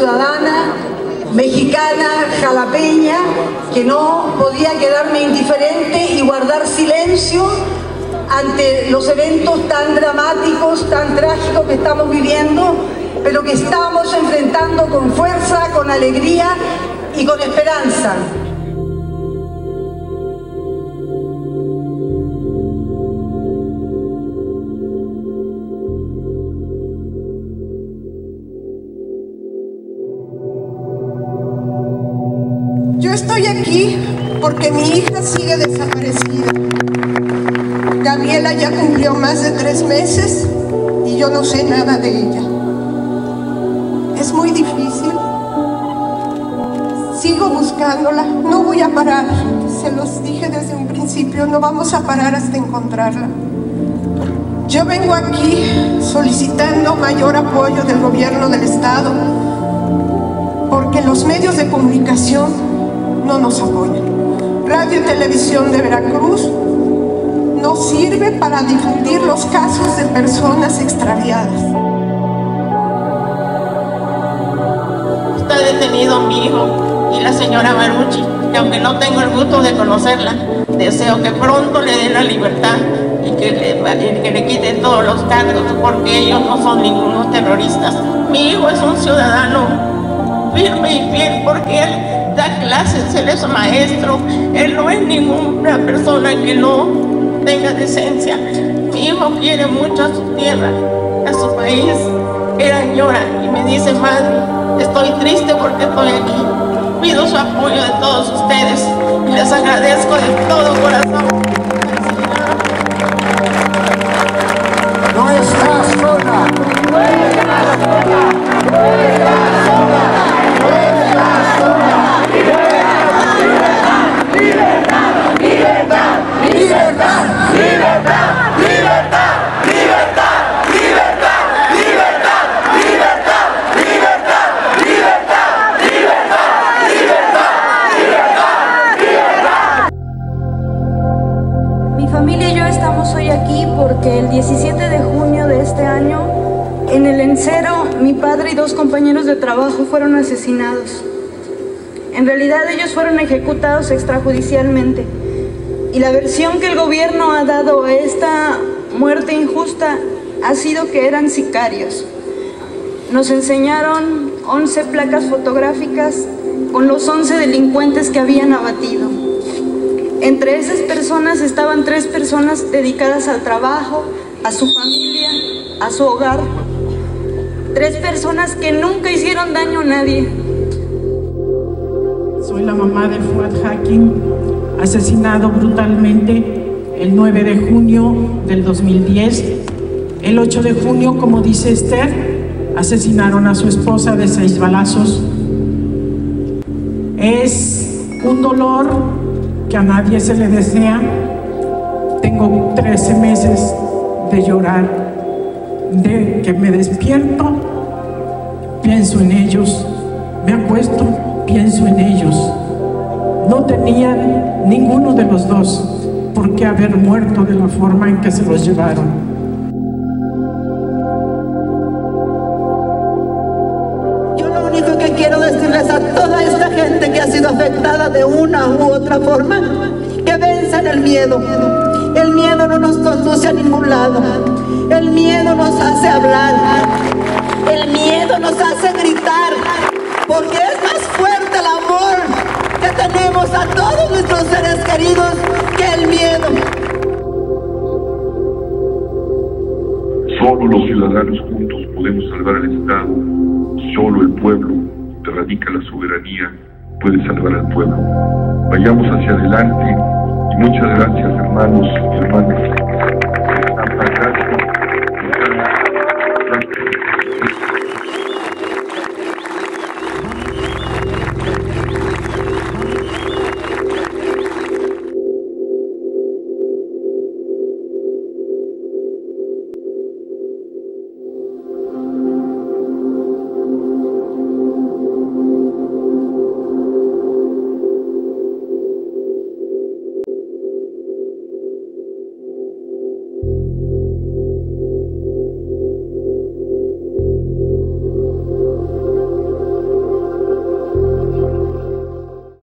ciudadana mexicana, jalapeña, que no podía quedarme indiferente y guardar silencio ante los eventos tan dramáticos, tan trágicos que estamos viviendo, pero que estamos enfrentando con fuerza, con alegría y con esperanza. Yo estoy aquí porque mi hija sigue desaparecida. Gabriela ya cumplió más de 3 meses y yo no sé nada de ella. Es muy difícil. Sigo buscándola, no voy a parar. Se los dije desde un principio, no vamos a parar hasta encontrarla. Yo vengo aquí solicitando mayor apoyo del gobierno del estado porque los medios de comunicación no nos apoyan. Radio y Televisión de Veracruz no sirve para difundir los casos de personas extraviadas. Está detenido mi hijo y la señora Marucci, que aunque no tengo el gusto de conocerla, deseo que pronto le den la libertad y que le quiten todos los cargos, porque ellos no son ningunos terroristas. Mi hijo es un ciudadano firme y fiel porque él da clases, él es maestro, él no es ninguna persona que no tenga decencia. Mi hijo quiere mucho a su tierra, a su país, él añora y me dice: madre, estoy triste porque estoy aquí. Pido su apoyo de todos ustedes y les agradezco de todo corazón. No estás sola. No estás sola. No estás sola. No estás sola. Libertad, libertad, libertad, libertad, libertad, libertad, libertad, libertad, libertad, libertad, libertad, libertad, libertad, libertad. Mi familia y yo estamos hoy aquí porque el 17 de junio de este año, en el Encero, mi padre y 2 compañeros de trabajo fueron asesinados. En realidad ellos fueron ejecutados extrajudicialmente y la versión que el gobierno ha dado a esta muerte injusta ha sido que eran sicarios. Nos enseñaron 11 placas fotográficas con los 11 delincuentes que habían abatido. Entre esas personas estaban 3 personas dedicadas al trabajo, a su familia, a su hogar. 3 personas que nunca hicieron daño a nadie. Soy la mamá de Fuad Hakim, asesinado brutalmente el 9 de junio del 2010. El 8 de junio, como dice Esther, asesinaron a su esposa de 6 balazos. Es un dolor que a nadie se le desea. Tengo 13 meses de llorar, de que me despierto, pienso en ellos, me acuesto, pienso en ellos. No tenían ninguno de los dos por qué haber muerto de la forma en que se los llevaron. Yo lo único que quiero decirles a toda esta gente que ha sido afectada de una u otra forma, que venzan el miedo. El miedo no nos conduce a ningún lado. El miedo nos hace hablar. El miedo nos hace gritar, porque es más fuerte el amor que tenemos a todos nuestros seres queridos que el miedo. Solo los ciudadanos juntos podemos salvar al Estado. Solo el pueblo, donde radica la soberanía, puede salvar al pueblo. Vayamos hacia adelante y muchas gracias, hermanos y hermanas.